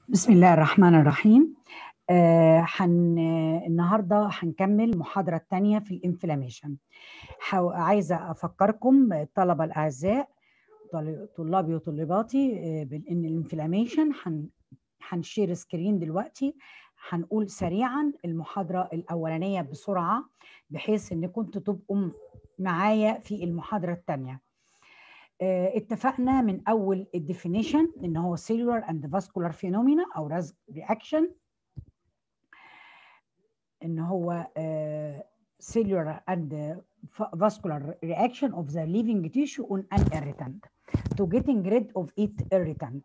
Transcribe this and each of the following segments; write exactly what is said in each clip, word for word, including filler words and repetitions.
بسم الله الرحمن الرحيم. آه حن النهارده هنكمل المحاضرة الثانية في الانفلاميشن. عايزة أفكركم الطلبة الأعزاء، طلابي وطالباتي، آه بأن الانفلاميشن هن هنشير سكرين دلوقتي. هنقول سريعا المحاضرة الأولانية بسرعة بحيث أن كنتوا تبقوا معايا في المحاضرة الثانية. اه اتفقنا من اول الديفينيشن ان هو cellular and vascular phenomena او reaction، ان هو اه cellular and vascular reaction of the living tissue on an irritant to getting rid of it irritant.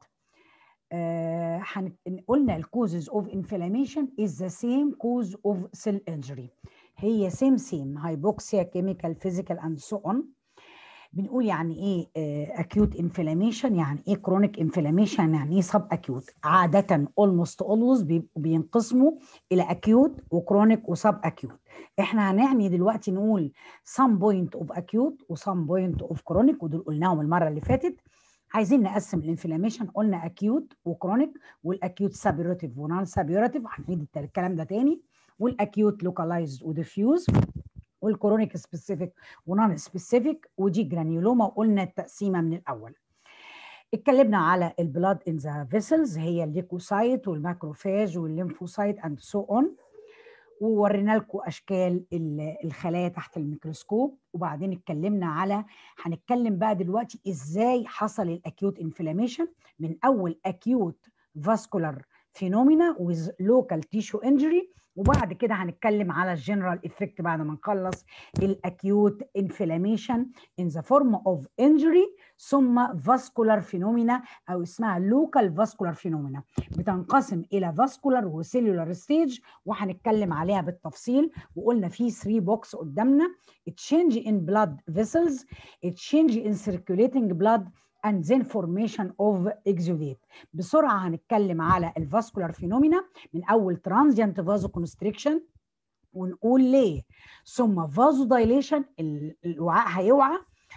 آه قلنا ال causes of inflammation is the same cause of cell injury، هي same same hypoxia chemical physical and so on. بنقول يعني ايه اكيوت انفلاميشن، يعني ايه كرونيك انفلاميشن، يعني ايه سب اكيوت. عاده اولموست اولويز بيبقوا بينقسموا الى اكيوت وكرونيك وسب اكيوت. احنا هنعني دلوقتي نقول سم بوينت اوف اكيوت وسم بوينت اوف كرونيك، ودول قلناهم المره اللي فاتت. عايزين نقسم الانفلاميشن، قلنا اكيوت وكرونيك، والاكيوت سابيوريتيف ونون سابيوريتيف، هنعيد الكلام ده تاني. والاكيوت لوكالايزد وديفيوز، والكرونيك سبيسيفيك ونون سبيسيفيك، ودي جرانيولوما، وقلنا التقسيمه من الاول. اتكلمنا على البلاد ان ذا فيسلز، هي الليكوسايت والماكروفاج والليمفوسايت اند سو اون، وورينا لكم اشكال الخلايا تحت الميكروسكوب. وبعدين اتكلمنا على، هنتكلم بقى دلوقتي ازاي حصل الاكيوت انفلاميشن، من اول اكيوت فاسكولار فينومينا ويز لوكال تيشو انجري، وبعد كده هنتكلم على الجنرال افكت بعد ما نخلص الاكيوت انفلاميشن ان ذا فورم اوف انجري، ثم فاسكولار فينومينا او اسمها لوكال فاسكولار فينومينا. بتنقسم الى فاسكولار وسيلولار ستيج، وهنتكلم عليها بالتفصيل. وقلنا في ثلاثة بوكس قدامنا: change in blood vessels, change in circulating blood, and then formation of exudate. بسرعه هنتكلم على الفاسكولار فينومينا من اول ترانزيانت فازو كونستريكشن، ونقول ليه، ثم فازو دايليشن، الوعاء هيوعى،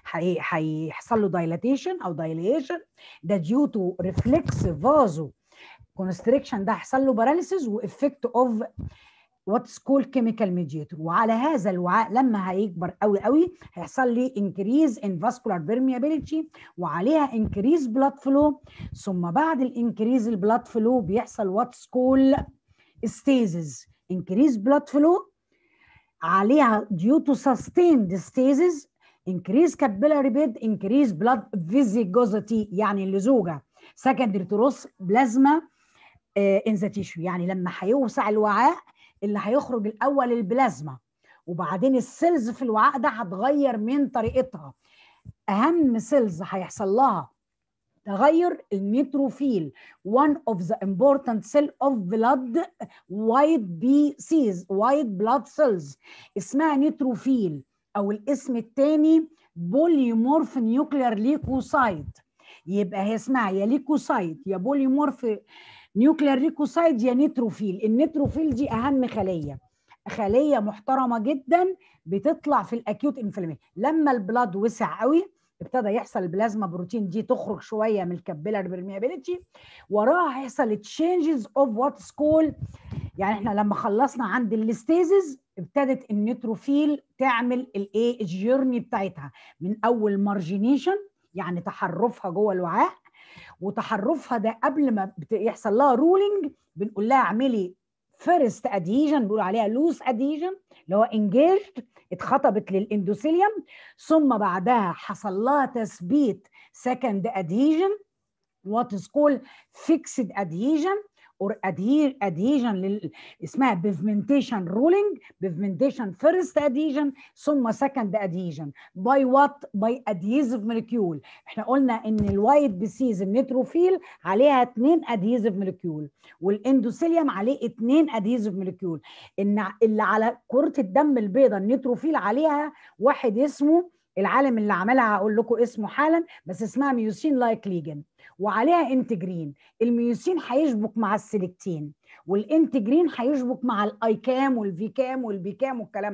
هيحصل له دايلاتيشن او دايليشن، ده ديو تو ريفلكس فازو كونستريكشن، ده هيحصل له باراليسيس وافكت اوف واتس كول كيميكال ميديتور. وعلى هذا الوعاء لما هيكبر قوي قوي هيحصل لي انكريز ان فاسكولار بيرميابيليتي، وعليها انكريز بلاد فلو، ثم بعد الانكريز البلاد فلو بيحصل واتس كول ستيزز. انكريز بلاد فلو عليها due to sustained stasis increase capillary bed increase blood viscosity، يعني اللزوجه secondary to loss plasma in the tissue، يعني لما هيوسع الوعاء اللي هيخرج الاول البلازما، وبعدين السيلز في الوعاء ده هتغير من طريقتها. اهم سيلز هيحصل لها تغير النيتروفيل، one of the important cell of blood white B Cs white blood cells، اسمها نيتروفيل، او الاسم الثاني بوليمورف نيوكلير ليكوسايت. يبقى هي اسمها يا ليكوسايت يا بوليمورف نيوكلير ليكوسايد يا نيتروفيل. النيتروفيل دي اهم خليه، خليه محترمه جدا بتطلع في الاكيوت انفلاميشن. لما البلاد وسع قوي ابتدى يحصل البلازما بروتين دي تخرج شويه من الكابيلار برميابيليتي، وراها هيحصل تشينجز اوف واتس كول، يعني احنا لما خلصنا عند الاستيزز ابتدت النيتروفيل تعمل الايه الجيرني بتاعتها من اول مارجينيشن، يعني تحرفها جوه الوعاء، وتحرفها ده قبل ما يحصل لها رولينج بنقول لها اعملي فيرست ادهيجن، بنقول عليها لوس ادهيجن اللي هو انجيجد، اتخطبت للاندوثيليوم، ثم بعدها حصل لها تثبيت سكند ادهيجن وات از كول فيكسد ادهيجن اور ادهير ادهيجن لل... اسمها بيفمنتيشن رولينج، بيفمنتيشن فيرست ادهيجن ثم سكند ادهيجن باي وات باي ادهيزيف موليكيول. احنا قلنا ان الوايت بيسيز النيتروفيل عليها اثنين ادهيزيف موليكيول، والاندوثيليوم عليه اثنين ادهيزيف موليكيول. ان اللي على كرة الدم البيضاء النيتروفيل عليها واحد اسمه، العالم اللي عملها هقول لكم اسمه حالا، بس اسمها ميوسين لايك ليجن، وعليها انتجرين. الميوسين هيشبك مع السيلكتين، والانتجرين هيشبك مع الايكام والفيكام والبيكام والكلام ده.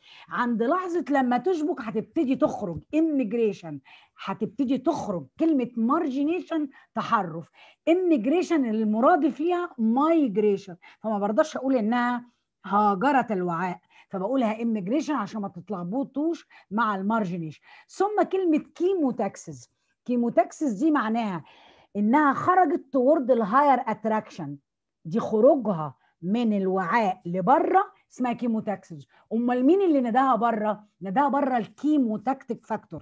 عند لحظه لما تشبك هتبتدي تخرج immigration، هتبتدي تخرج كلمه margination تحرف، immigration المرادف ليها migration، فما برضاش اقول انها هاجرت الوعاء، فبقولها immigration عشان ما تتلخبطوش مع المارجنيشن. ثم كلمه كيموتاكسس، كيموتاكسس دي معناها انها خرجت تورد الهاير اتراكشن، دي خروجها من الوعاء لبره اسمها كيموتاكسس. امال مين اللي نداها بره؟ نداها بره الكيموتاكتيك فاكتور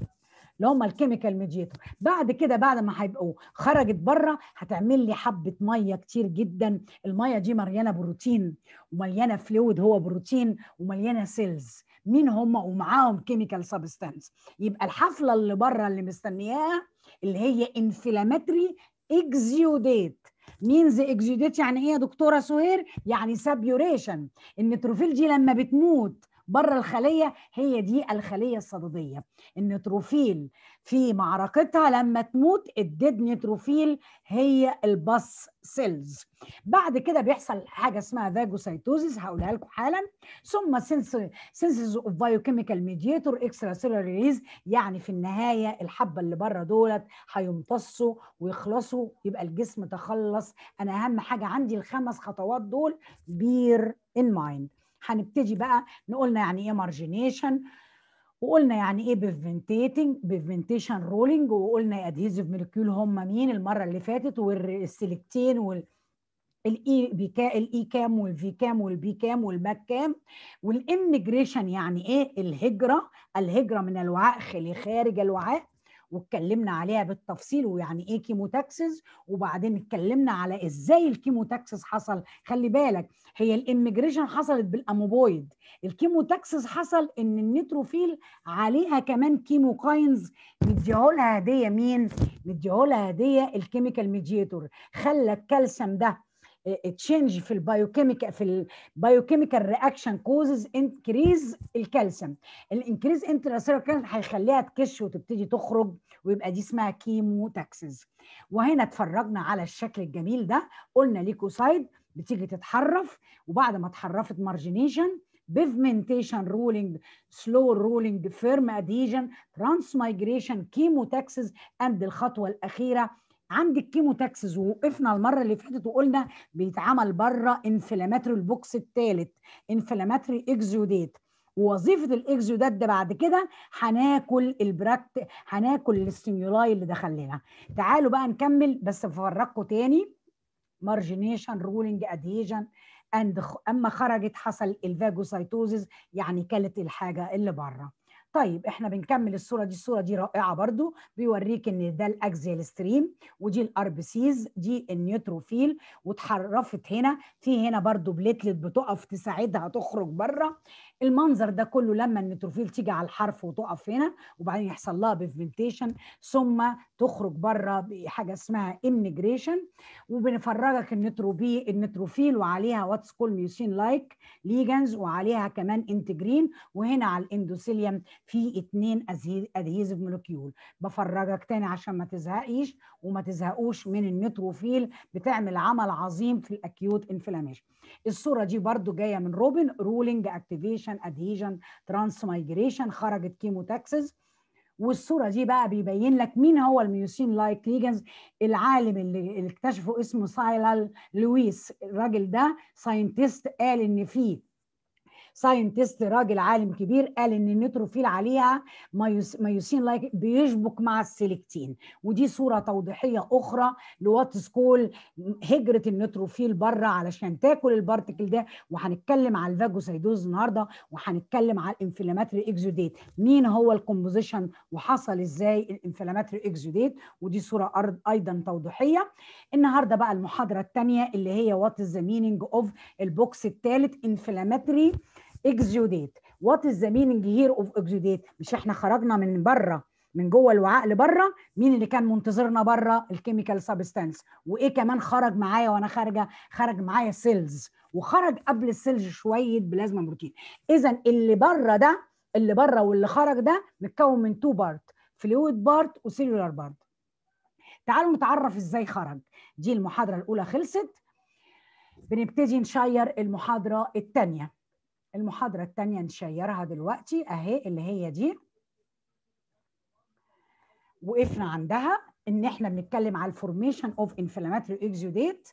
اللي هم الكيميكال ميديتور. بعد كده بعد ما هيبقوا خرجت بره هتعمل لي حبه ميه كتير جدا، الميه دي مليانه بروتين ومليانه فلويد هو بروتين ومليانه سيلز، مين هم؟ ومعاهم كيميكال سبستانس. يبقى الحفله اللي بره اللي مستنياها اللي هي انفلاماتري اكزيوديت. مينز اكزيوديت يعني ايه يا دكتوره سهير؟ يعني سابيوريشن. النيتروفيل دي لما بتموت بره الخليه هي دي الخليه الصدديه. النيتروفيل في معركتها لما تموت الديد نيتروفيل هي الباس سيلز. بعد كده بيحصل حاجه اسمها فاجوسايتوزيس هقولها لكم حالا، ثم سينثيسيس اوف بايوكيميكال ميديتور اكسترا سيلولار ريليز، يعني في النهايه الحبه اللي بره دولت هيمتصوا ويخلصوا يبقى الجسم تخلص. انا اهم حاجه عندي الخمس خطوات دول بير ان مايند. هنبتدي بقى نقولنا يعني ايه مارجينيشن، وقلنا يعني ايه بيفنتيتنج بيفنتيشن رولينج، وقلنا ادهيزيف مولكيول هم مين المره اللي فاتت، والسيلكتين وال الاي بيكا الاي كام والفي كام والبي كام والباك كام. والاميجريشن يعني ايه؟ الهجره، الهجره من الوعاء لخارج الوعاء، واتكلمنا عليها بالتفصيل، ويعني ايه كيموتاكسس، وبعدين اتكلمنا على ازاي الكيموتاكسس حصل. خلي بالك هي الاميجريشن حصلت بالاموبويد، الكيموتاكسس حصل ان النيتروفيل عليها كمان كيموكاينز مديهولها هديه. مين مديهولها هديه؟ الكيميكال ميديتور، خلى الكالسيوم ده تشينج في البايوكيميكال في البايوكيميكال رياكشن كوزز انكريز الكالسيوم. الانكريز انتراسيلولار كالسيوم هيخليها تكش وتبتدي تخرج، ويبقى دي اسمها كيموتاكسس. وهنا اتفرجنا على الشكل الجميل ده، قلنا ليكوسايد بتيجي تتحرف، وبعد ما اتحرفت مارجينيشن، بيفمنتيشن رولينج، سلو رولينج، فيرم اديجن، ترانسمايجريشن، كيموتاكسس، اند الخطوه الاخيره عند الكيموتاكسس. ووقفنا المره اللي فاتت وقلنا بيتعمل بره انفلاماتري البوكس الثالث، انفلاماتري اكزوديت. ووظيفه الاكزودات ده بعد كده هناكل البراكت، هناكل الاستيمولاي اللي دخل لنا. تعالوا بقى نكمل بس بفرجكم تاني. مارجينيشن رولينج ادهيجن اند اما خرجت حصل الفاجوسايتوزيس، يعني كلت الحاجه اللي بره. طيب احنا بنكمل الصوره دي، الصوره دي رائعه برضو، بيوريك ان ده الاكزيال ستريم، ودي الار بي سيز، دي النيوتروفيل، واتحرفت هنا، في هنا برضو بليتلت بتقف تساعدها تخرج بره. المنظر ده كله لما النيوتروفيل تيجي على الحرف وتقف هنا، وبعدين يحصل لها بيفمنتيشن، ثم تخرج بره بحاجه اسمها اميجريشن. وبنفرجك النيتروبي النيتروفيل وعليها واتس كول ميوسين لايك ليجنز، وعليها كمان انتجرين، وهنا على الاندوثيليوم في اتنين ادهيزيف مولكيول. بفرجك تاني عشان ما تزهقيش وما تزهقوش من النيتروفيل، بتعمل عمل عظيم في الاكيوت انفلاميشن. الصوره دي برضو جايه من روبن، رولينج اكتيفيشن ادهيجن ترانسمايجريشن، خرجت كيموتاكسس. والصوره دي بقى بيبين لك مين هو الميوسين لايك ليجنز. العالم اللي, اللي اكتشفه اسمه سايلال لويس، الراجل ده ساينتست، قال ان فيه ساينتست راجل عالم كبير قال ان النيتروفيل عليها مايوسين لايك بيشبك مع السيلكتين. ودي صوره توضيحيه اخرى لواتس كول هجره النيتروفيل بره علشان تاكل البارتكل ده. وهنتكلم على الفاجوسايدوز النهارده، وهنتكلم على الانفلاماتري اكزوديت، مين هو الكومبوزيشن وحصل ازاي الانفلاماتري اكزوديت. ودي صوره ايضا توضيحيه. النهارده بقى المحاضره الثانيه اللي هي وات از ذا مينينج اوف البوكس الثالث انفلاماتري اكزوديت. وات از ذا مينينج هير اوف اكزوديت؟ مش احنا خرجنا من بره من جوه الوعاء لبره، مين اللي كان منتظرنا بره؟ الكيميكال سبستانس. وايه كمان خرج معايا وانا خارجه؟ خرج معايا سيلز، وخرج قبل السيلز شويه بلازما بروتين. اذا اللي بره ده، اللي بره واللي خرج ده متكون من تو بارت، فلويد بارت وسيلولار بارت. تعالوا نتعرف ازاي خرج. دي المحاضره الاولى خلصت، بنبتدي نشير المحاضره الثانيه. المحاضرة الثانية نشيرها دلوقتي اهي، اللي هي دي وقفنا عندها ان احنا بنتكلم على الفورميشن اوف انفلاماتوري اكزوديت.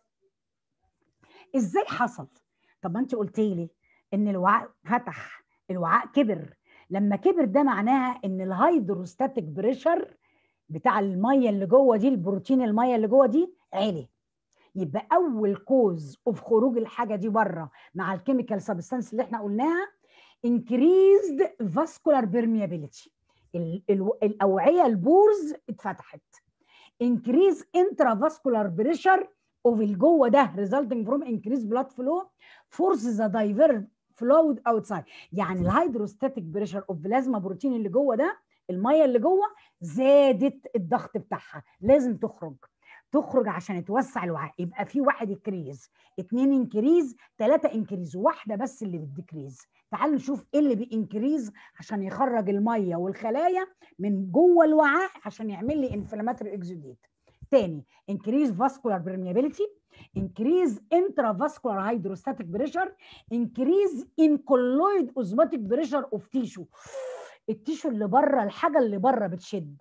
ازاي حصل؟ طب ما انت قلت لي ان الوعاء فتح، الوعاء كبر. لما كبر ده معناها ان الهيدروستاتيك بريشر بتاع الميه اللي جوه دي، البروتين الميه اللي جوه دي عالي. يبقى اول كوز اوف خروج الحاجه دي بره مع الكيميكال سبستانس اللي احنا قلناها increased vascular permeability. الاوعيه البورز اتفتحت. increase intravascular pressure of الجوه ده resulting from increased blood flow forces the divert fluid outside. يعني الهيدروستاتيك بريشر اوف بلازما بروتين اللي جوه ده، الميه اللي جوه زادت الضغط بتاعها، لازم تخرج تخرج عشان يتوسع الوعاء. يبقى في واحد انكريز، اتنين انكريز، تلاته انكريز، واحده بس اللي بتديكريز. تعالوا نشوف ايه اللي بينكريز عشان يخرج الميه والخلايا من جوه الوعاء عشان يعمل لي انفلاماتوري اكزوديت. تاني، increase vascular permeability, increase intravascular hydrostatic pressure, increase in colloid osmotic pressure of tissue. التيشو اللي بره، الحاجه اللي بره بتشد،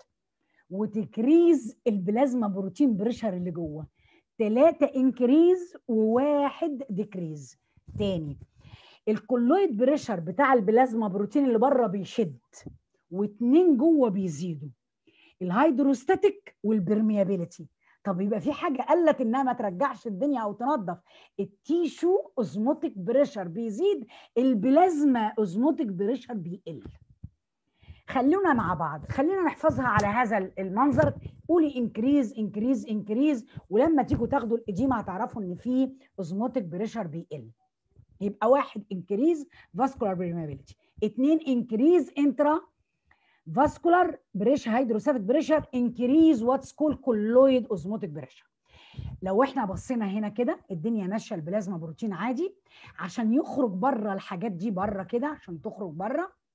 وتكريز البلازما بروتين بريشر اللي جوه. ثلاثه انكريز وواحد ديكريز. تاني، الكولويد بريشر بتاع البلازما بروتين اللي بره بيشد، واثنين جوه بيزيدوا، الهيدروستاتيك والبرميابيليتي. طب يبقى في حاجه قالت انها ما ترجعش الدنيا او تنظف. التيشو اوزموتيك بريشر بيزيد، البلازما اوزموتيك بريشر بيقل. خلونا مع بعض، خلينا نحفظها على هذا المنظر. قولي انكريز انكريز انكريز، ولما تيجوا تاخدوا الاديمه هتعرفوا ان في اوزموتيك بريشر بيقل. يبقى واحد انكريز فاسكولار بريمابيليتي، اثنين انكريز انترا فاسكولار بريشر هيدروستاتيك بريشر، انكريز واتس كول كولويد اوزموتيك بريشر. لو احنا بصينا هنا كده الدنيا ماشيه، البلازما بروتين عادي، عشان يخرج بره الحاجات دي بره كده، عشان تخرج بره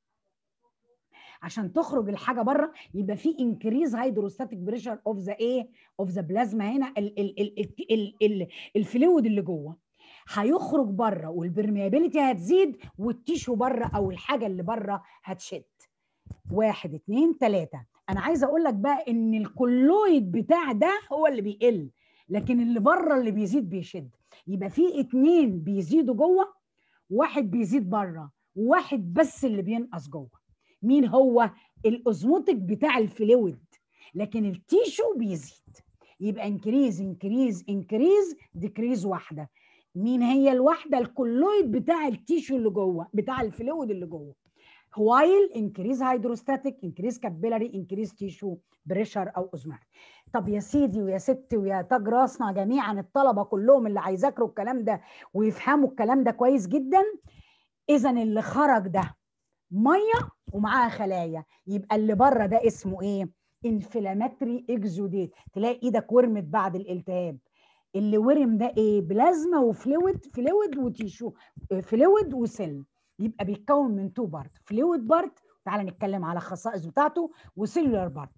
عشان تخرج الحاجه بره يبقى في انكريز هيدروستاتيك بريشر اوف ذا ايه اوف ذا بلازما. هنا ال ال ال ال ال الفلويد اللي جوه هيخرج بره، والبرميابيليتي هتزيد، والتيشو بره او الحاجه اللي بره هتشد. واحد اتنين تلاته. انا عايزه اقول لك بقى ان الكولويد بتاع ده هو اللي بيقل، لكن اللي بره اللي بيزيد بيشد. يبقى في اتنين بيزيدوا جوه، واحد بيزيد بره، وواحد بس اللي بينقص جوه. مين هو؟ الاوزموتيك بتاع الفلويد، لكن التيشو بيزيد. يبقى انكريز انكريز انكريز ديكريز واحده. مين هي الواحده؟ الكولويد بتاع التيشو اللي جوه، بتاع الفلويد اللي جوه. while increase hydrostatic increase capillary increase tissue pressure او اوزماتيك. طب يا سيدي ويا ستي ويا تاج راسنا جميعا، الطلبه كلهم اللي هيذاكروا الكلام ده ويفهموا الكلام ده كويس جدا، اذا اللي خرج ده ميه ومعاها خلايا، يبقى اللي بره ده اسمه ايه؟ انفلاماتري اكزوديت. تلاقي ايدك ورمت بعد الالتهاب. اللي ورم ده ايه؟ بلازما وفلويد، فلويد وتيشو، فلويد وسيل. يبقى بيتكون من تو بارت، فلويد بارت، تعالى نتكلم على الخصائص بتاعته، وسيلولار بارت.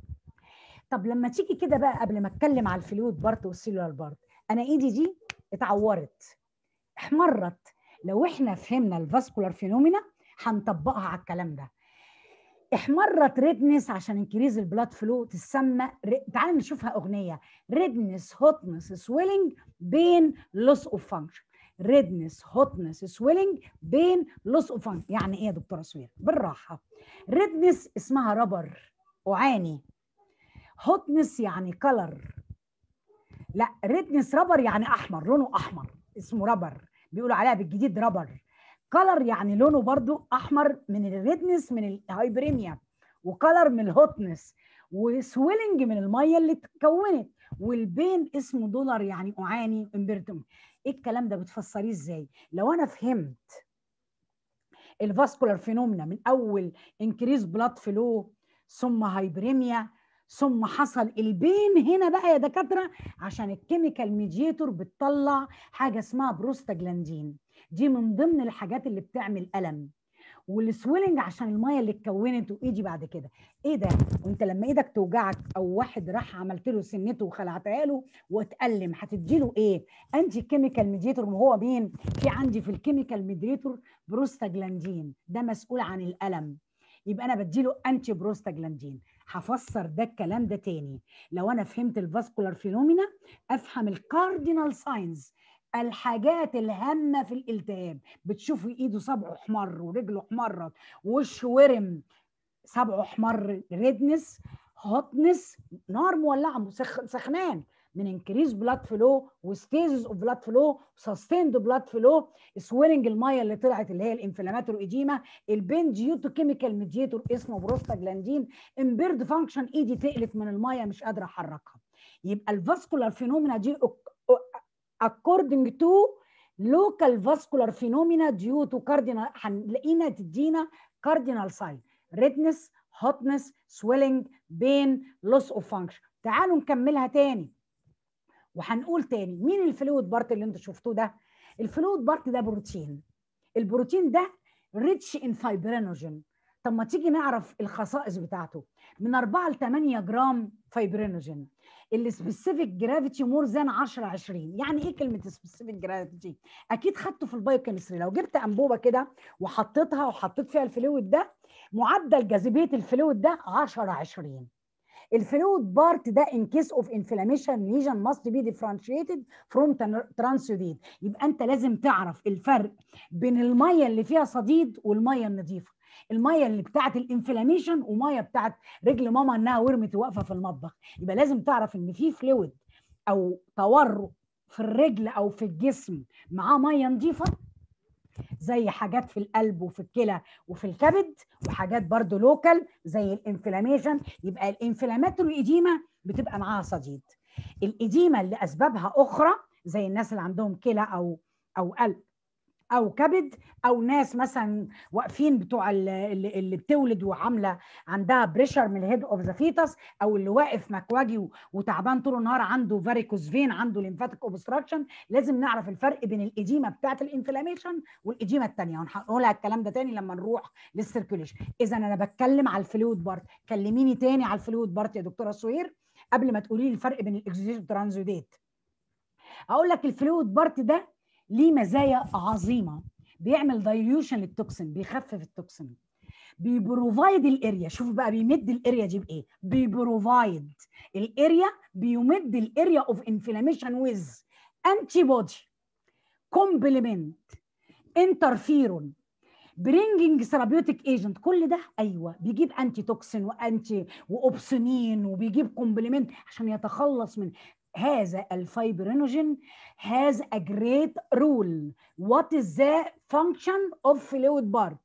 طب لما تيجي كده بقى، قبل ما اتكلم على الفلويد بارت والسيلولار بارت، انا ايدي دي اتعورت، احمرت. لو احنا فهمنا الفاسكولار فينومينا هنطبقها على الكلام ده. احمرت ريدنس عشان انكريز البلاد فلو، تسمى ر... تعالى نشوفها اغنيه. ريدنس هوتنس سويلنج بين لوس اوف فانكشن. ريدنس هوتنس سويلنج بين لوس اوف فانكشن. يعني ايه يا دكتوره سوير؟ بالراحه. ريدنس اسمها ربر، اعاني. هوتنس يعني كلر. لا، ريدنس ربر يعني احمر، لونه احمر، اسمه ربر، بيقولوا عليها بالجديد ربر. كلر يعني لونه برضو احمر، من الريدنس من الهايبريميا، وكلر من الهوتنس، وسويلنج من الميه اللي اتكونت، والبين اسمه دولار يعني اعاني امبرتم. ايه الكلام ده بتفسريه ازاي؟ لو انا فهمت الفاسكولار فينومينا من اول انكريز بلاد فلو، ثم هايبريميا، ثم حصل البين هنا بقى يا دكاتره، عشان الكيميكال ميدياتور بتطلع حاجه اسمها بروستاجلاندين. دي من ضمن الحاجات اللي بتعمل الم، والسويلنج عشان الميه اللي اتكونت وايدي بعد كده. ايه ده؟ وانت لما ايدك توجعك او واحد راح عملت له سنته وخلعتها له واتألم، هتدي له ايه؟ انتي كيميكال ميديتور. وهو مين؟ في عندي في الكيميكال ميديتور بروستاجلاندين، ده مسؤول عن الالم، يبقى انا بديله انتي بروستاجلاندين. هفسر ده الكلام ده تاني. لو انا فهمت الفاسكولار فينومينا افهم الكاردينال ساينز، الحاجات الهامه في الالتهاب. بتشوفي ايده صبعه احمر ورجله احمرت ووشه ورم، صبعه احمر، ريدنس، هوتنس، نار مولعه، سخ... سخنان من انكريز بلاد فلو وستيزز اوف بلاد فلو، سستيند بلاد فلو، سويلنج الميه اللي طلعت اللي هي الانفلاماتور ايديما، البين ديو تو كيميكال ميديتور اسمه بروستاجلاندين، امبيرد فانكشن، ايدي تقلت من الميه مش قادره احركها. يبقى الفاسكولار فينومينا دي according to local vascular phenomena due to cardinal، هنلاقينا تدينا cardinal sign redness hotness swelling pain loss of function. تعالوا نكملها تاني وهنقول تاني مين الفلويد بارت اللي انتوا شفتوه ده؟ الفلويد بارت ده بروتين، البروتين ده rich in fibrinogen. طب ما تيجي نعرف الخصائص بتاعته. من أربعة ل ثمانية جرام فايبرينوجين، السبيسيفيك جرافيتي مور ذان عشرة عشرين. يعني ايه كلمه سبيسيفيك جرافيتي؟ اكيد خدته في البايوكيمستري. لو جبت انبوبه كده وحطيتها وحطيت فيها الفلويد ده، معدل جاذبيه الفلويد ده عشرة عشرين. الفلويد بارت ده in case of inflammation lesion must be differentiated from transudate. يبقى انت لازم تعرف الفرق بين الميه اللي فيها صديد والميه النظيفه، الميه اللي بتاعت الانفلاميشن وميه بتاعت رجل ماما انها ورمت واقفه في المطبخ. يبقى لازم تعرف ان في فلويد او تورق في الرجل او في الجسم معاه ميه نظيفه، زي حاجات في القلب وفي الكلى وفي الكبد، وحاجات برضو لوكال زي الانفلاميشن. يبقى الانفلاماتوري ايديما بتبقى معاها صديد. الايديما اللي اسبابها اخرى زي الناس اللي عندهم كلى او او قلب او كبد، او ناس مثلا واقفين بتوع اللي, اللي بتولد وعامله عندها بريشر من الهيد اوف ذا فيتس، او اللي واقف مكواجي وتعبان طول النهار عنده فاريكوز فين، عنده ليمفاتيك اوبستراكشن. لازم نعرف الفرق بين الايديما بتاعت الانفلاميشن والايديما الثانيه، وهنقولها الكلام ده تاني لما نروح للسيركيوليشن. اذا انا بتكلم على الفلويد بارت. كلميني تاني على الفلويد بارت يا دكتوره سهير قبل ما تقولي لي الفرق بين الاكزوديت والترانزوديت. اقول لك الفلويد بارت ده ليه مزايا عظيمه. بيعمل دايليوشن للتوكسين، بيخفف التوكسين، بيبروفايد الاريا. شوف بقى بيمد الاريا دي بايه؟ بيبروفايد الاريا، بيمد الاريا اوف انفلاميشن ويز انتي بودي، كومبلمنت، انترفيرون، برينجنج ثيرابيوتيك ايجنت. كل ده ايوه بيجيب انتي توكسين وانتي واوبسونين، وبيجيب كومبلمنت عشان يتخلص من هذا الفايبرينوجين. has a great role. What is the function of fluid part؟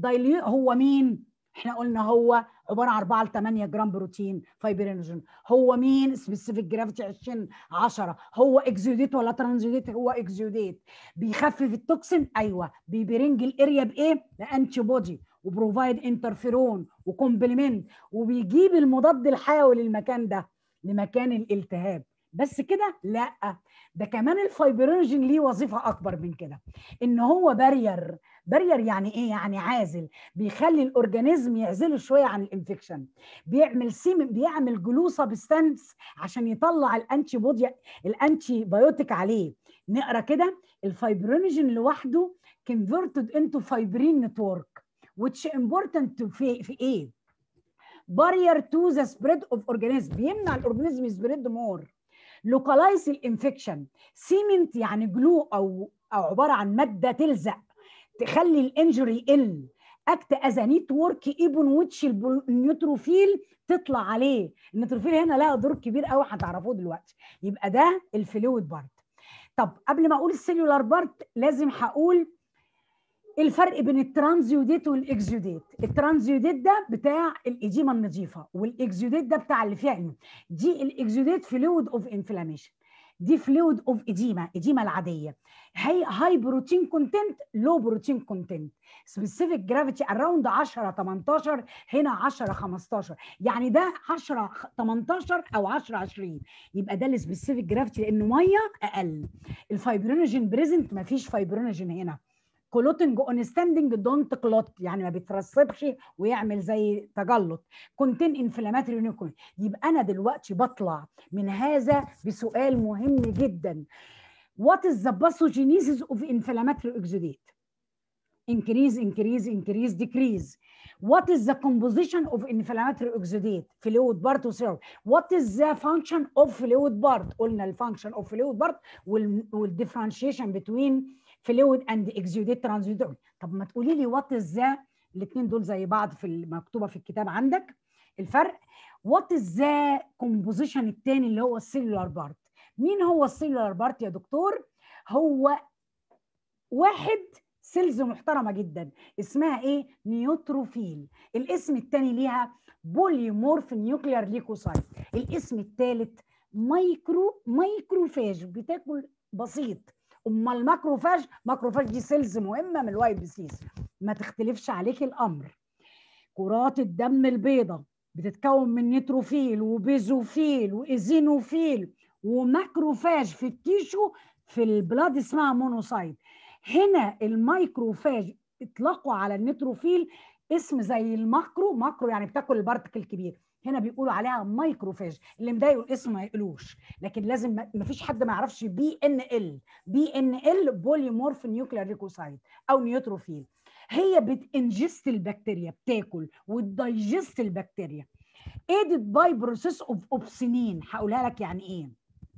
هو مين؟ احنا قلنا هو عباره عن أربعة ل ثمانية جرام بروتين فايبرينوجين. هو مين؟ سبيسيفيك جرافيتي عشرين عشرة. هو اكزوديت ولا ترانزوديت؟ هو اكزوديت. بيخفف التوكسين ايوه. بيبرنج الاريا بايه؟ بانتي بودي، وبروفايد انترفيرون وكومبلمنت، وبيجيب المضاد الحيوي للمكان ده، لمكان الالتهاب. بس كده؟ لا، ده كمان الفايبرينوجين ليه وظيفه اكبر من كده، ان هو بارير. بارير يعني ايه؟ يعني عازل، بيخلي الاورجانيزم يعزله شويه عن الانفكشن. بيعمل سيم، بيعمل جلو سبستانس عشان يطلع الانتي بودي، الانتي بايوتيك عليه. نقرا كده: الفايبرينوجين لوحده converted into fibrin network which important في في ايه؟ barrier to the spread of organism، بيمنع الاورجانيزم يسبريد مور. لوكالايز الانفكشن. سيمنت يعني جلو او او عباره عن ماده تلزق تخلي الانجري يقل. اكت از نتورك ايبون ويتش النيوتروفيل تطلع عليه. النيوتروفيل هنا لها دور كبير قوي هتعرفوه دلوقتي. يبقى ده الفلويد بارت. طب قبل ما اقول السيلولار بارت لازم هقول الفرق بين الترانزيوديت والاكزوديت. الترانزيوديت ده بتاع الايديما النظيفه، والاكزوديت ده بتاع اللي فيها انه دي الاكزوديت فلويد اوف انفلاميشن، دي فلويد اوف ايديما، ايديما العاديه. هي هاي بروتين كونتنت، لو بروتين كونتنت، سبيسيفيك جرافيتي اراوند عشرة تمنتاشر، هنا عشرة خمستاشر. يعني ده عشرة تمنتاشر او عشرة عشرين، يبقى ده السبيسيفيك جرافيتي لانه ميه اقل. الفايبرينوجين بريزنت، ما فيش فايبرينوجين هنا. كلوتنج اون ستاندنج دونت كلوت، يعني ما بيترسبش ويعمل زي تجلط. كونتين انفلاماتوري نيوكلي. يبقى انا دلوقتي بطلع من هذا بسؤال مهم جدا. What is the pathogenesis of inflammatory exudate? Increase, increase, increase, decrease. What is the composition of inflammatory exudate? Fluid part وسيرم. What is the function of fluid part? قلنا ال function of fluid part وال differentiation between fluid and exudate transudate. طب ما تقولي لي what is the، الاثنين دول زي بعض في المكتوبه في الكتاب عندك الفرق. What is the composition الثاني اللي هو السيلولار بارت؟ مين هو السيلولار بارت يا دكتور؟ هو واحد سيلز محترمه جدا اسمها ايه؟ نيوتروفيل. الاسم الثاني ليها بوليمورف نيوكليار ليكوسايت. الاسم الثالث مايكرو مايكروفاج، بتاكل بسيط. امال الماكروفاج، ماكروفاج دي سيلز مهمه من الوايت بيسيس، ما تختلفش عليك الامر. كرات الدم البيضاء بتتكون من نيتروفيل وبيزوفيل وايزينوفيل وماكروفاج في التيشو، في البلاد اسمها مونوسايت. هنا المايكروفاج اطلقوا على النيتروفيل اسم زي الماكرو، ماكرو يعني بتاكل البارتكل الكبير، هنا بيقولوا عليها مايكروفاج. اللي مضايقه الاسم ما يقولوش، لكن لازم ما فيش حد ما يعرفش بي ان ال. بي ان ال بوليمورف نيوكليار ليكوسايت او نيوتروفيل. هي بتنجست البكتيريا، بتاكل وتدايجست البكتيريا. ايدد باي بروسيس اوف اوبسينين. هقولها لك يعني ايه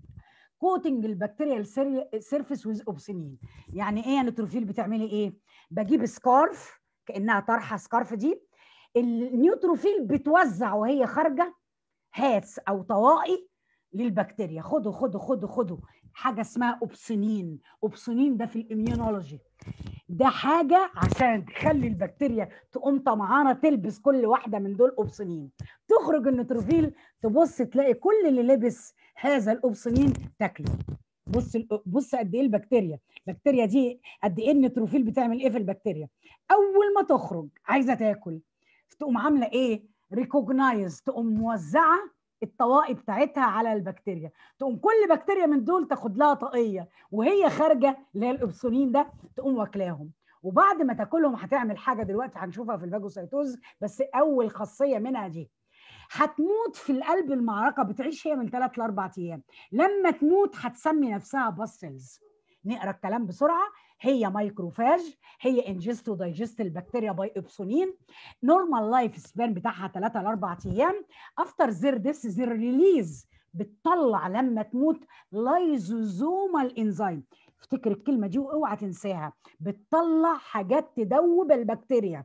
كوتنج البكتيريا سيرفيس ويز اوبسينين. يعني ايه يا نيوتروفيل؟ بتعملي ايه؟ بجيب سكارف كانها طرحه، سكارف دي النيوتروفيل بتوزع وهي خارجه هاتس او طوائي للبكتيريا. خدوا خدوا خدوا خدوا حاجه اسمها اوبسينين. اوبسينين ده في الاميونولوجي ده حاجه عشان تخلي البكتيريا تقوم طمعانه تلبس كل واحده من دول اوبسينين. تخرج النيوتروفيل تبص تلاقي كل اللي لبس هذا الاوبسينين تاكله. بص بص قد ايه البكتيريا، البكتيريا دي قد ايه النيوتروفيل بتعمل ايه في البكتيريا. اول ما تخرج عايزه تاكل تقوم عامله ايه؟ ريكوجنايز، تقوم موزعه الطوائي بتاعتها على البكتيريا. تقوم كل بكتيريا من دول تاخد لها طاقيه وهي خارجه اللي هي الاوبسونين ده تقوم واكلاهم. وبعد ما تاكلهم هتعمل حاجه دلوقتي هنشوفها في الفاجوسيتوز، بس اول خاصيه منها دي هتموت في القلب المعركه، بتعيش هي من ثلاث لاربع ايام. لما تموت هتسمي نفسها باستلز. نقرا الكلام بسرعه. هي مايكروفاج، هي انجست ودايجست البكتيريا باي ابسونين. نورمال لايف سبان بتاعها ثلاثة ل أربعة ايام. افتر زير ديس زير ريليز، بتطلع لما تموت لايزوزومال انزيم. افتكر الكلمه دي واوعى تنساها، بتطلع حاجات تدوب البكتيريا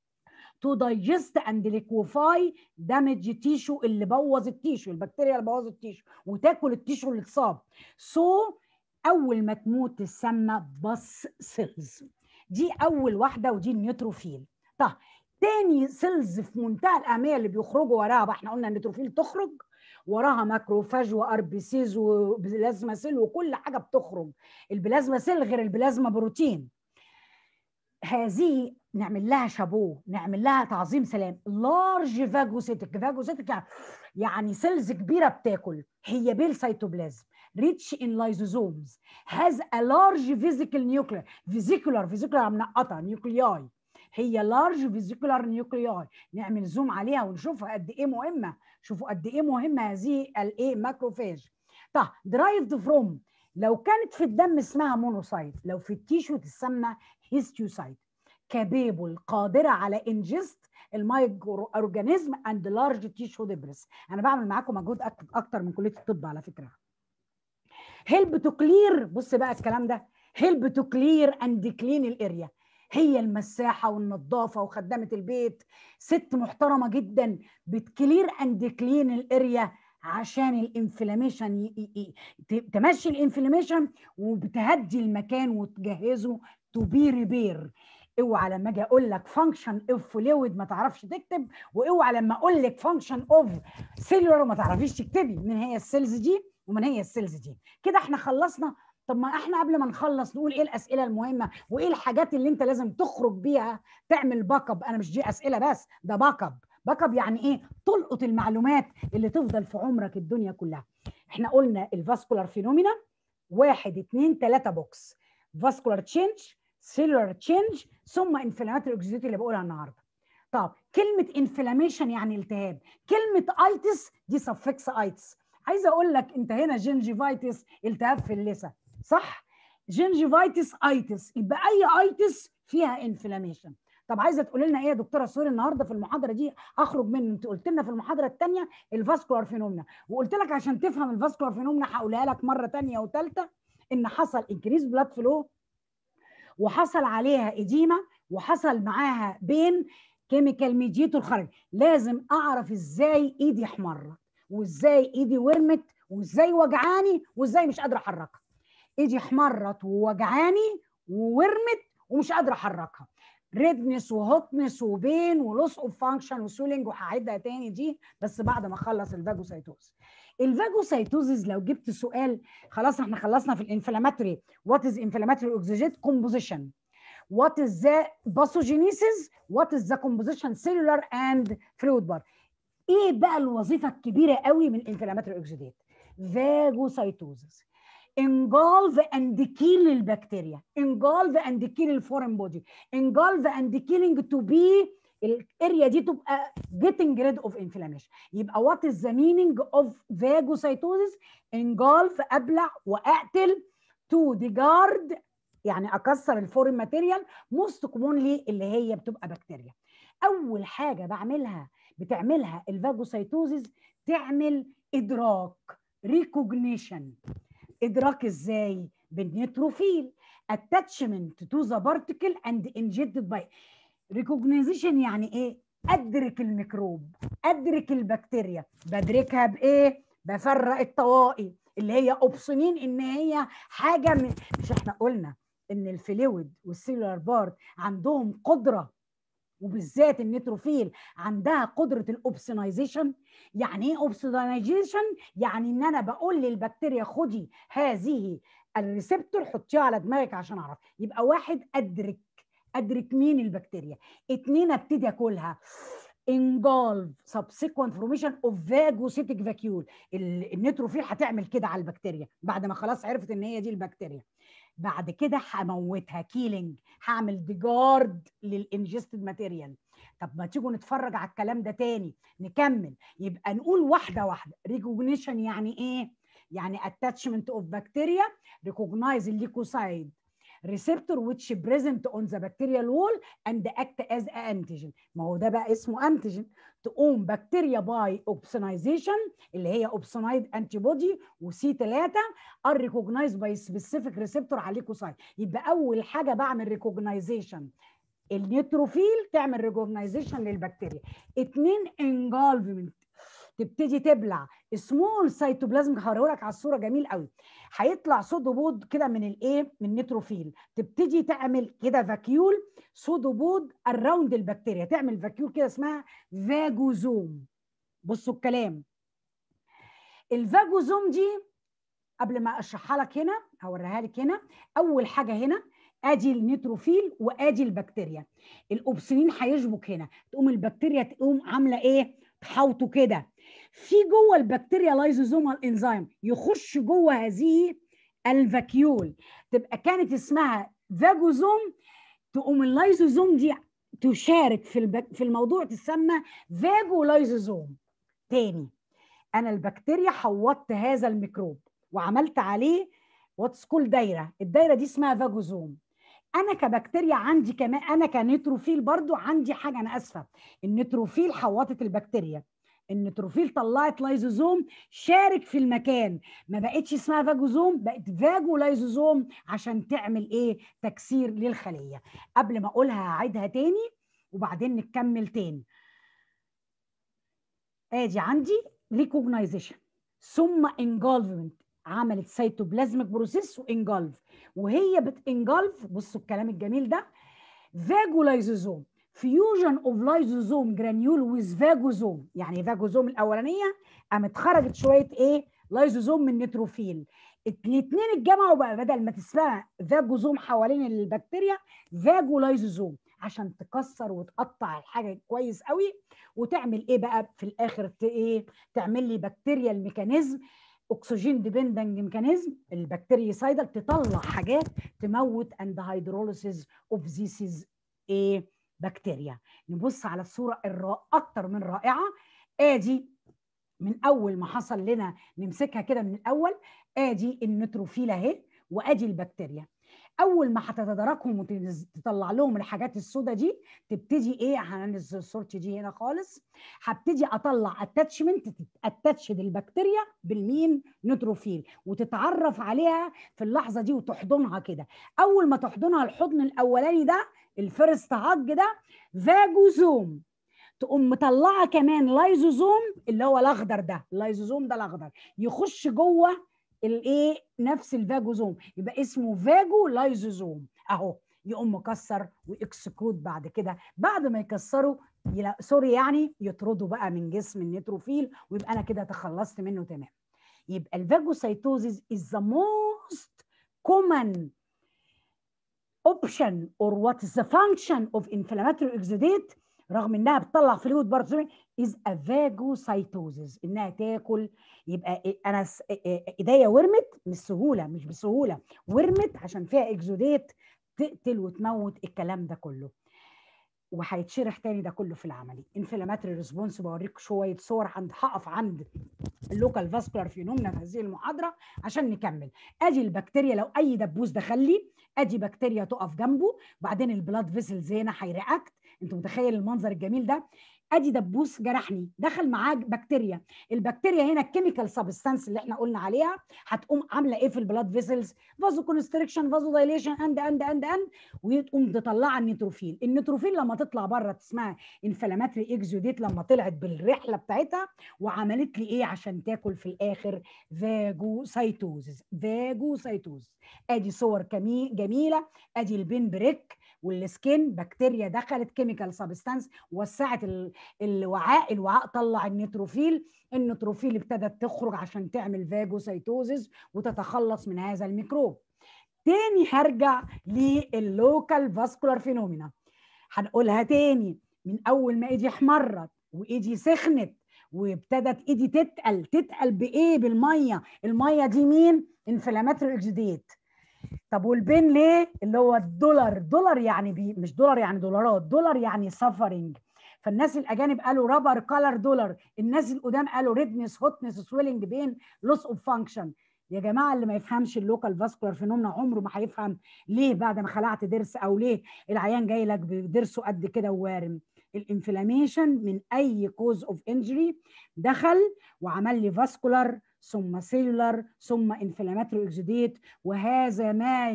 to digest and liquefy damage tissue اللي بوظ التيشو، البكتيريا اللي بوظ التيشو، وتاكل التيشو اللي اتصاب. سو so, اول ما تموت تسمى باس سيلز. دي اول واحده ودي النيوتروفيل. طب تاني سيلز في منتهى الاهميه اللي بيخرجوا وراها بقى، احنا قلنا النيوتروفيل تخرج وراها ماكروفاج واربيسيز وبلازما سيل وكل حاجه بتخرج. البلازما سيل غير البلازما بروتين. هذه نعمل لها شابوه، نعمل لها تعظيم سلام. لارج فاجوسيتك، فاجوسيتك يعني يعني سيلز كبيره بتاكل. هي بيل سيتوبلازم rich in lysosomes has a large vesicle nuclear. vesicular vesicular منقطه نيوكلياي. هي large vesicular nuclei. نعمل زوم عليها ونشوفها قد ايه مهمه. شوفوا قد ايه مهمه هذه الايه ماكروفاج. طب derived from، لو كانت في الدم اسمها مونوسايت، لو في التيشو تسمى هيستيوسايت. كابيبل، قادره على انجست المايكرو اورجانيزم اند لارج تيشو ديبرس. انا بعمل معاكم مجهود اكتر من كليه الطب على فكره. هيلب تو كلير، بص بقى الكلام ده، هيلب تو كلير اند كلين الاريا. هي المساحه والنظافه وخدامه البيت، ست محترمه جدا بتكلير اند كلين الاريا عشان الانفلاميشن، تمشي الانفلاميشن وبتهدي المكان وتجهزه تو بي ريبير. اوعى لما اجي اقول لك فانكشن اوف فلويد ما تعرفش تكتب، واوعى لما اقول لك فانكشن اوف سيلولر ما تعرفيش تكتبي. من هي السيلز دي ومن هي السيلز دي. كده احنا خلصنا. طب ما احنا قبل ما نخلص نقول ايه الاسئله المهمه وايه الحاجات اللي انت لازم تخرج بيها تعمل باك اب. انا مش دي اسئله بس، ده باك اب. باك اب يعني ايه؟ تلقط المعلومات اللي تفضل في عمرك الدنيا كلها. احنا قلنا الفاسكولار فينومينا واحد اتنين تلاته بوكس. فاسكولار تشينج cellular change ثم inflammatory exudate اللي بقولها النهارده. طب كلمه انفلاميشن يعني التهاب، كلمه ايتس دي سفكس ايتس. عايزه اقول لك انت هنا جنجيفايتس التهاب في اللثه، صح؟ جنجيفايتس ايتس، يبقى اي ايتس فيها انفلاميشن. طب عايزه تقول لنا ايه يا دكتوره سوري النهارده في المحاضره دي اخرج من، انت قلت لنا في المحاضره الثانيه الفاسكولار فينومنا، وقلت لك عشان تفهم الفاسكولار فينومنا هقولها لك مره ثانيه وثالثه، ان حصل انكريز بلاد فلو، وحصل عليها اديمه، وحصل معاها بين كيميكال ميديتور خرج. لازم اعرف ازاي ايدي احمرت، وازاي ايدي ورمت، وازاي وجعاني، وازاي مش قادره احركها. ايدي احمرت ووجعاني وورمت ومش قادره احركها، ريدنس وهوتنس وبين ولوس اوف فانكشن وسولينج، وهعيدها تاني دي بس بعد ما اخلص الفاجوسايتوز. الفاجوسايتوزز لو جبت سؤال، خلاص احنا خلصنا في الانفلاماتوري، وات از انفلاماتوري اوكسجيت كومبوزيشن، what is the pathogenesis, what is the composition cellular and fluid bar. ايه بقى الوظيفه الكبيره قوي من الانفلاماتوري اوكسيديت؟ فاجوسايتوزس، engulf and kill البكتيريا، engulf and kill الفورين بودي، engulf and killing to be الاريا دي تبقى getting rid of inflammation. يبقى what is the meaning of phagocytosis؟ engulf ابلع واقتل، to degrade يعني اكسر الفورين ماتيريال، موست كومونلي اللي هي بتبقى بكتيريا. اول حاجه بعملها بتعملها الفاجوسايتوزيس تعمل ادراك، ريكوجنيشن. ادراك ازاي؟ بالنيتروفيل، اتاتشمنت تو ذا بارتيكل اند انجكتد باي. ريكوجنيزيشن يعني ايه؟ ادرك الميكروب، ادرك البكتيريا. بدركها بايه؟ بفرق الطوائي اللي هي اوبسونين، ان هي حاجه من، مش احنا قلنا ان الفلويد والسيلولار بارت عندهم قدره، وبالذات النيتروفيل عندها قدره الاوبسونايزيشن. يعني ايه اوبسونايزيشن؟ يعني ان انا بقول للبكتيريا خدي هذه الريسبتور حطيها على دماغك عشان اعرف. يبقى واحد ادرك، ادرك مين البكتيريا. اتنين ابتدي اكلها، engulf subsequent formation of phagocytic vacuole. النيتروفيل هتعمل كده على البكتيريا بعد ما خلاص عرفت ان هي دي البكتيريا. بعد كده هموتها كيلينج، هعمل ديجارد للانجستد ماتيريال. طب ما تيجوا نتفرج على الكلام ده تاني نكمل. يبقى نقول واحده واحده. ريكوجنيشن يعني ايه؟ يعني attachment of bacteria recognize الليكوسايد receptor which present on the bacterial wall and act as an antigen. ما هو ده بقى اسمه انتيجين. تقوم بكتيريا باي اوبسونايزيشن اللي هي اوبسونايد انتي بودي وسي ثلاثة ار ريكوجنايز باي سبيسيفيك ريسبتور على الليكوسايد. يبقى اول حاجه بعمل ريكوجنايزيشن، النيتروفيل تعمل ريكوجنايزيشن للبكتيريا. اتنين انجولفمنت، تبتدي تبلع سمول سيتوبلازم. هوريهولك على الصوره جميل قوي. هيطلع سودوبود كده من الايه؟ من النيتروفيل. تبتدي تعمل كده فاكيول سودوبود اراوند البكتيريا، تعمل فاكيول كده اسمها فاجوزوم. بصوا الكلام، الفاجوزوم دي قبل ما اشرحها لك هنا هوريها لك هنا. اول حاجه هنا ادي النيتروفيل وادي البكتيريا. الاوبسونين هيشبك هنا، تقوم البكتيريا تقوم عامله ايه؟ تحوطه كده. في جوه البكتيريا لايزوزومال انزيم يخش جوه هذه الفاكيول، تبقى كانت اسمها فاجوزوم. تقوم اللايزوزوم دي تشارك في البك... في الموضوع، تسمى فاجولايزوزوم. تاني، انا البكتيريا حوطت هذا الميكروب وعملت عليه واتس كول دايره، الدايره دي اسمها فاجوزوم. انا كبكتيريا عندي كمان، انا كنيتروفيل برضو عندي حاجه، انا اسفه، النيتروفيل حوطت البكتيريا، النيتروفيل طلعت لايزوزوم شارك في المكان، ما بقتش اسمها فاجوزوم، بقت فاجولايزوزوم عشان تعمل ايه؟ تكسير للخليه. قبل ما اقولها هعيدها تاني وبعدين نكمل تاني. ادي عندي ريكوجنايزيشن ثم انجولفمنت، عملت سيتوبلازميك بروسيس وانجولف، وهي بتنجولف بصوا الكلام الجميل ده، فاجولايزوزوم فيوجن اوف لايزوزوم جرانيول ويز فاجوزوم. يعني فاجوزوم الاولانيه قامت خرجت شويه ايه؟ لايزوزوم من نيتروفيل. الاثنين اتجمعوا بقى، بدل ما تسمع فاجوزوم حوالين البكتيريا فاجولايزوزوم عشان تكسر وتقطع الحاجه كويس قوي، وتعمل ايه بقى في الاخر؟ ايه؟ تعمل لي بكتيريا الميكانيزم اكسجين ديبندنج ميكانيزم البكتيريسايدال تطلع حاجات تموت اند هيدروليسيس اوف ذيسز ايه بكتيريا. نبص على الصوره الرائعه اكتر من رائعه. ادي من اول ما حصل لنا نمسكها كده من الاول، ادي النيتروفيل اهي وادي البكتيريا. اول ما هتتداركهم وتطلع لهم الحاجات السوداء دي تبتدي ايه، هننزل صورتي دي هنا خالص، هبتدي اطلع اتاتشمنت تتاتشد البكتيريا بالمين نيتروفيل وتتعرف عليها في اللحظه دي وتحضنها كده. اول ما تحضنها الحضن الاولاني ده الفيرست هاج ده فاجوزوم، تقوم مطلعه كمان لايزوزوم اللي هو الاخضر ده، اللايزوزوم ده الاخضر يخش جوه الايه نفس الفاجوزوم يبقى اسمه فاجو لايزوزوم اهو، يقوم مكسر واكسكرود بعد كده. بعد ما يكسروا يلا سوري يعني يطردوا بقى من جسم النيتروفيل ويبقى انا كده تخلصت منه تمام. يبقى الفاجوسايتوزيس is the most common option or what is the function of inflammatory exudate، رغم انها بتطلع فلويد برضه is a phagocytosis، انها تاكل. يبقى انا ايديا ورمت مش سهوله مش بسهوله، ورمت عشان فيها اكزوديت تقتل وتموت الكلام ده كله. وهيتشرح تاني ده كله في العملي. انفلاماتري ريسبونس بوريك شويه صور، عند هقف عند اللوكال فاسكولار فينومنا في هذه المحاضره عشان نكمل. ادي البكتيريا لو اي دبوس دخل لي ادي بكتيريا تقف جنبه، بعدين البلاد فيسلز هنا هيرياكت. انت متخيل المنظر الجميل ده؟ ادي دبوس جرحني دخل معاه بكتيريا، البكتيريا هنا الكيميكال سبستانس اللي احنا قلنا عليها هتقوم عامله ايه في البلاد فيسلز؟ فازو كونستريكشن فازو دايليشن اند اند اند اند وتقوم تطلع النيتروفيل. النيتروفيل لما تطلع بره اسمها انفلاماتري اكزوديت، لما طلعت بالرحله بتاعتها وعملت لي ايه عشان تاكل في الاخر؟ فاجوسايتوزز فاجوسايتوزز. ادي صور جميله، ادي البين بريك والسكين، بكتيريا دخلت كيميكال سبستانس وسعت الوعاء، الوعاء طلع النيتروفيل، النيتروفيل ابتدت تخرج عشان تعمل فاجوسايتوزز وتتخلص من هذا الميكروب. تاني هرجع لللوكال فاسكولار فينومينا، هنقولها تاني من اول ما ايدي احمرت وايدي سخنت وابتدت ايدي تتقل. تتقل بايه؟ بالميه. الميه دي مين؟ انفلاماتوري اكزوديت. طب والبين ليه؟ اللي هو الدولار. دولار يعني بي مش دولار يعني دولارات، دولار يعني سفرنج. فالناس الاجانب قالوا رابر كولر دولار، الناس القدام قالوا ريدنس هوتنس سويلنج بين لوس اوف فانكشن. يا جماعه اللي ما يفهمش اللوكال فاسكولار فينومنا عمره ما هيفهم ليه بعد ما خلعت ضرس او ليه العيان جاي لك بضرسه قد كده ووارم. الانفلاميشن من اي كوز اوف انجري دخل وعمل لي فاسكولار ثم سيلولار ثم انفلاماتوري اكزوديت، وهذا ما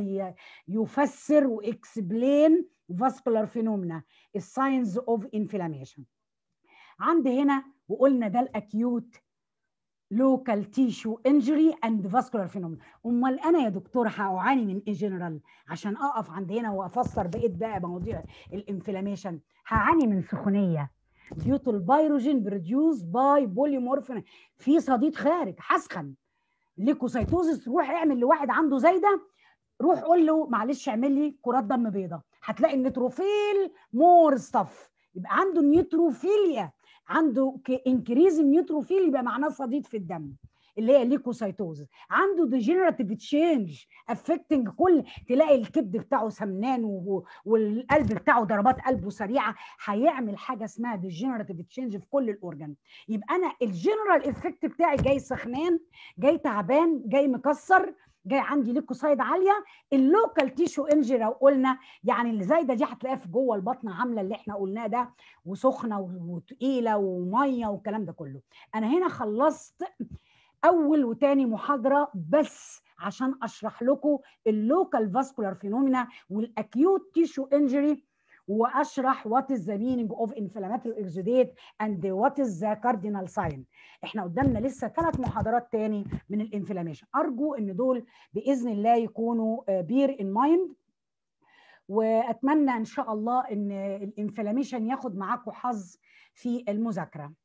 يفسر واكسبلين فاسكولار فينومنا الساينز اوف انفلاميشن. عند هنا وقلنا ده الاكيوت لوكال تيشو انجري اند فاسكولار فينومنا. امال انا يا دكتور هاعاني من ايه جنرال عشان اقف عند هنا وافسر بقيه بقى مواضيع الانفلاميشن؟ هعاني من سخونيه due to البيروجين produced by polymorphin، في صديد خارج هسخن. ليكوسايتوزس، روح اعمل لواحد عنده زايده، روح قول له معلش اعمل لي كرات دم بيضاء، هتلاقي النيتروفيل مور ستاف، يبقى عنده نيوتروفيليا، عنده انكريز النيوتروفيل يبقى معناه صديد في الدم اللي هي ليكوسايتوزس. عنده ديجنراتيف تشينج افكتنج كل، تلاقي الكبد بتاعه سمنان والقلب بتاعه ضربات قلبه سريعه، هيعمل حاجه اسمها ديجنراتيف تشينج في كل الاورجان. يبقى انا الجنرال افكت بتاعي جاي سخنان، جاي تعبان، جاي مكسر، جاي عندي ليكوسايد عاليه. اللوكال تيشو انجري لو قلنا يعني اللي زايده دي هتلاقيها في جوه البطن عامله اللي احنا قلناه ده، وسخنه وتقيله وميه والكلام ده كله. انا هنا خلصت اول وتاني محاضره بس عشان اشرح لكم اللوكال فاسكولار فينومينا والاكيوت تيشو انجري، واشرح what is the meaning of inflammatory exudate and what is the cardinal sign. احنا قدامنا لسه ثلاث محاضرات تاني من الانفلاميشن، ارجو ان دول باذن الله يكونوا بير ان مايند، واتمنى ان شاء الله ان الانفلاميشن ياخد معاكم حظ في المذاكره.